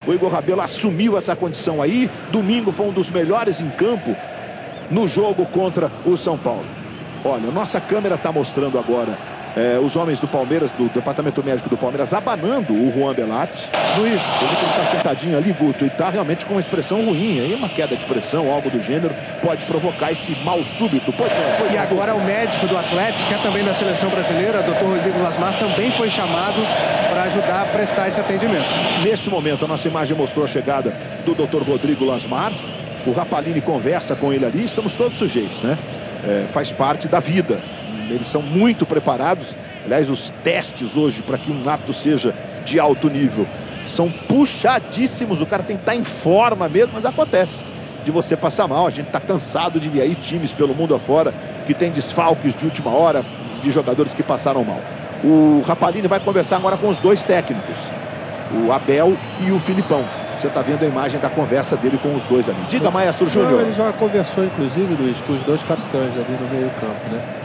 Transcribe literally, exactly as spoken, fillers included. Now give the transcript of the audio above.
O Igor Rabelo assumiu essa condição aí. Domingo foi um dos melhores em campo no jogo contra o São Paulo. Olha, nossa câmera está mostrando agora é, os homens do Palmeiras, do Departamento Médico do Palmeiras, abanando o Juan Belatti. Luiz, veja que ele está sentadinho ali, Guto, e está realmente com uma expressão ruim. Aí uma queda de pressão, algo do gênero, pode provocar esse mal súbito. Pois não, pois e agora o médico do Atlético, que é também da seleção brasileira, doutor Rodrigo Lasmar, também foi chamado para ajudar a prestar esse atendimento. Neste momento, a nossa imagem mostrou a chegada do doutor Rodrigo Lasmar. O Rapalini conversa com ele ali. Estamos todos sujeitos, né? É, faz parte da vida. Eles são muito preparados. Aliás, os testes hoje para que um árbitro seja de alto nível são puxadíssimos. O cara tem que estar em forma mesmo, mas acontece de você passar mal. A gente está cansado de ver aí times pelo mundo afora que tem desfalques de última hora de jogadores que passaram mal. O Rapalini vai conversar agora com os dois técnicos, o Abel e o Filipão. Você está vendo a imagem da conversa dele com os dois ali. Diga, Maestro Júnior. Ele já conversou, inclusive, Luiz, com os dois capitães ali no meio campo, né?